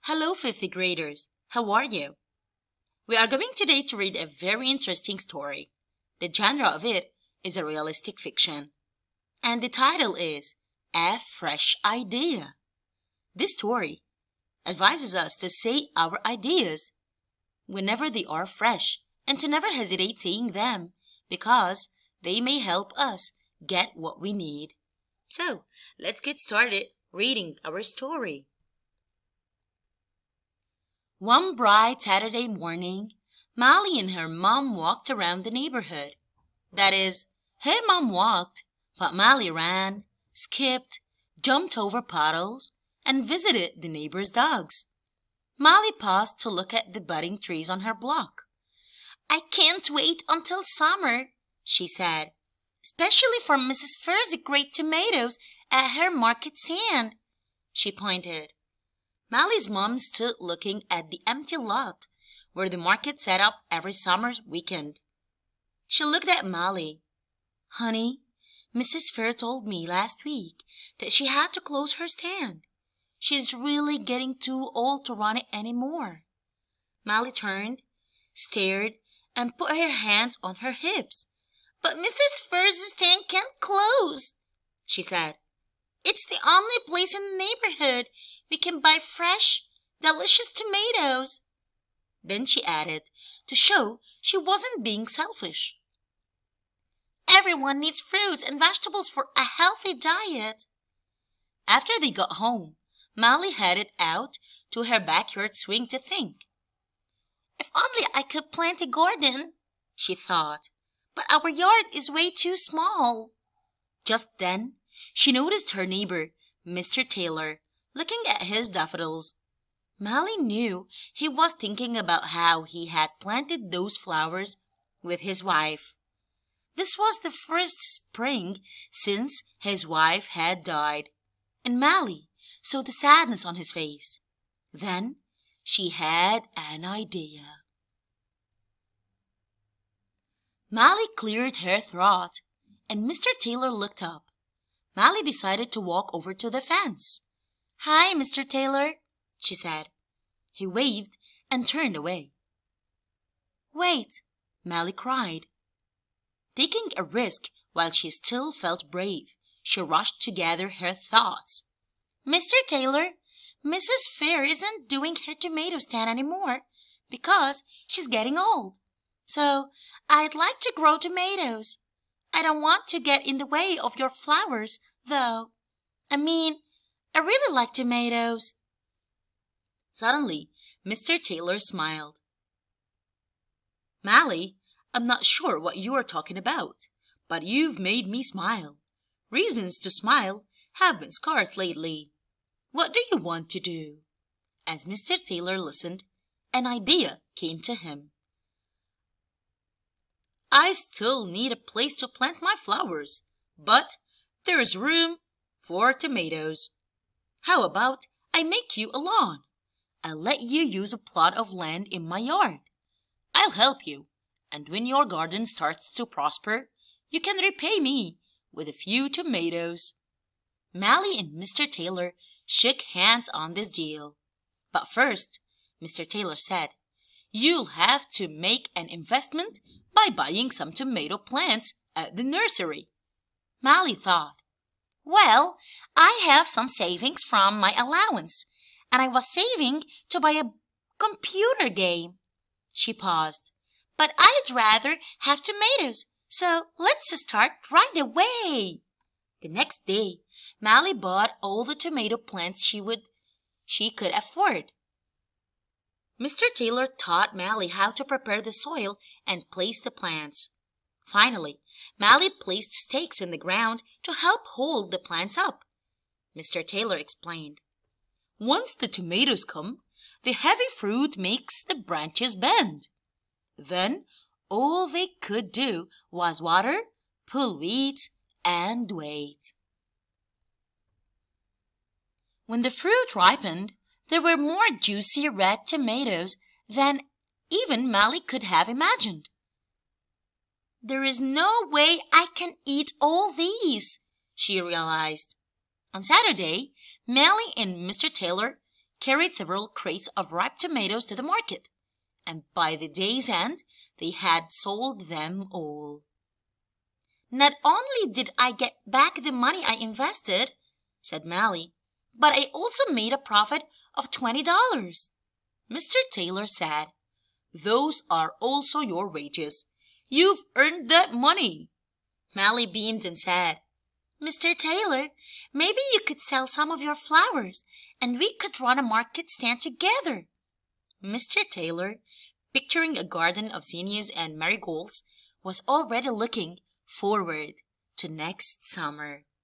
Hello, fifth graders. How are you? We are going today to read a very interesting story. The genre of it is a realistic fiction. And the title is A Fresh Idea. This story advises us to say our ideas whenever they are fresh and to never hesitate saying them because they may help us get what we need. So, let's get started reading our story. One bright Saturday morning, Molly and her mom walked around the neighborhood. That is, her mom walked, but Molly ran, skipped, jumped over puddles, and visited the neighbors' dogs. Molly paused to look at the budding trees on her block. "I can't wait until summer," she said, "especially for Mrs. Furr's great tomatoes at her market stand." She pointed. Molly's mom stood looking at the empty lot where the market set up every summer weekend. She looked at Molly. "Honey, Mrs. Furr told me last week that she had to close her stand. She's really getting too old to run it anymore." Molly turned, stared, and put her hands on her hips. "But Mrs. Furr's stand can't close," she said. "It's the only place in the neighborhood we can buy fresh, delicious tomatoes." Then she added, to show she wasn't being selfish, "Everyone needs fruits and vegetables for a healthy diet." After they got home, Molly headed out to her backyard swing to think. "If only I could plant a garden," she thought, "but our yard is way too small." Just then, she noticed her neighbor, Mr. Taylor, looking at his daffodils. Molly knew he was thinking about how he had planted those flowers with his wife. This was the first spring since his wife had died, and Molly saw the sadness on his face. Then she had an idea. Molly cleared her throat, and Mr. Taylor looked up. Molly decided to walk over to the fence. "Hi, Mr. Taylor," she said. He waved and turned away. "Wait," Molly cried. Taking a risk while she still felt brave, she rushed to gather her thoughts. "Mr. Taylor, Mrs. Furr isn't doing her tomato stand anymore because she's getting old. So I'd like to grow tomatoes. I don't want to get in the way of your flowers, though. I really like tomatoes." Suddenly, Mr. Taylor smiled. "Molly, I'm not sure what you are talking about, but you've made me smile. Reasons to smile have been scarce lately. What do you want to do?" As Mr. Taylor listened, an idea came to him. "I still need a place to plant my flowers, but there is room for tomatoes. How about I make you a lawn? I'll let you use a plot of land in my yard. I'll help you, and when your garden starts to prosper, you can repay me with a few tomatoes." Molly and Mr. Taylor shook hands on this deal. But first, Mr. Taylor said, "You'll have to make an investment by buying some tomato plants at the nursery." Molly thought, "Well, I have some savings from my allowance, and I was saving to buy a computer game." She paused. "But I'd rather have tomatoes, so let's start right away." The next day, Molly bought all the tomato plants she could afford. Mr. Taylor taught Molly how to prepare the soil and place the plants. Finally, Molly placed stakes in the ground to help hold the plants up. Mr. Taylor explained, "Once the tomatoes come, the heavy fruit makes the branches bend. Then all they could do was water, pull weeds, and wait." When the fruit ripened, there were more juicy red tomatoes than even Molly could have imagined. "There is no way I can eat all these," she realized. On Saturday, Molly and Mr. Taylor carried several crates of ripe tomatoes to the market, and by the day's end they had sold them all. "Not only did I get back the money I invested," said Molly, "but I also made a profit of $20. Mr. Taylor said, "Those are also your wages. You've earned that money." Molly beamed and said, "Mr. Taylor, maybe you could sell some of your flowers, and we could run a market stand together." Mr. Taylor, picturing a garden of zinnias and marigolds, was already looking forward to next summer.